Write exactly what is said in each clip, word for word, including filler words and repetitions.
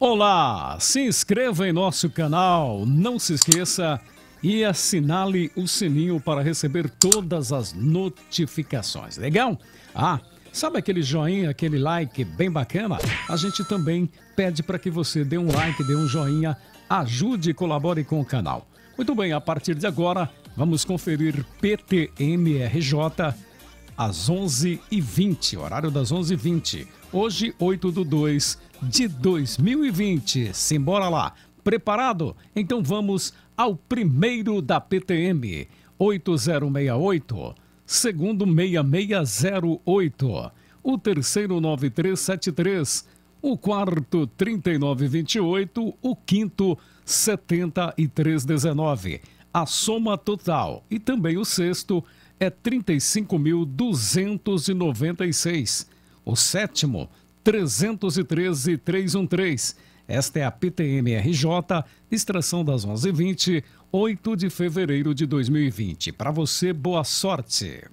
Olá, se inscreva em nosso canal, não se esqueça e assinale o sininho para receber todas as notificações, legal? Ah, sabe aquele joinha, aquele like bem bacana? A gente também pede para que você dê um like, dê um joinha, ajude e colabore com o canal. Muito bem, a partir de agora, vamos conferir P T M R J às onze e vinte, horário das onze e vinte. Hoje, oito de dois de dois mil e vinte. Simbora lá. Preparado? Então vamos ao primeiro da P T M. oito zero seis oito. Segundo, seis seis zero oito. O terceiro, nove três sete três. O quarto, trinta e nove vinte e oito. O quinto, setenta e três dezenove. A soma total e também o sexto é trinta e cinco mil duzentos e noventa e seis. O sétimo, trezentos e treze, trezentos e treze. Esta é a P T M R J, extração das onze e vinte, oito de fevereiro de dois mil e vinte. Para você, boa sorte!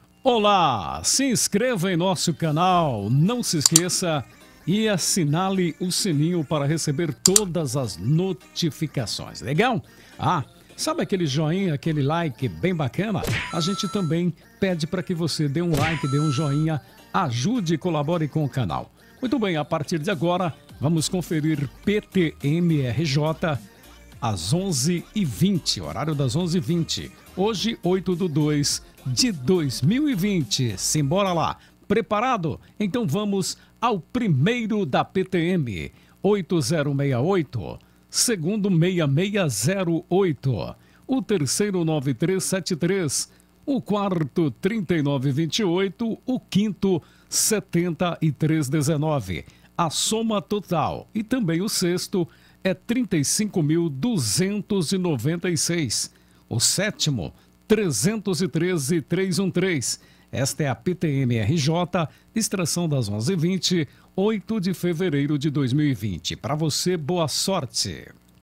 Olá, se inscreva em nosso canal, não se esqueça e assinale o sininho para receber todas as notificações, legal? Ah, sabe aquele joinha, aquele like bem bacana? A gente também pede para que você dê um like, dê um joinha, ajude e colabore com o canal. Muito bem, a partir de agora, vamos conferir P T M R J às onze e vinte, horário das onze e vinte. Hoje, oito de dois de dois mil e vinte. Simbora lá. Preparado? Então vamos ao primeiro da P T M. oito zero seis oito. Segundo, seis seis zero oito. O terceiro, nove três sete três. O quarto, trinta e nove vinte e oito. O quinto, setenta e três dezenove. A soma total e também o sexto é trinta e cinco mil duzentos e noventa e seis. O sétimo, trezentos e treze, trezentos e treze. Esta é a P T M R J, extração das onze e vinte, oito de fevereiro de dois mil e vinte. Para você, boa sorte!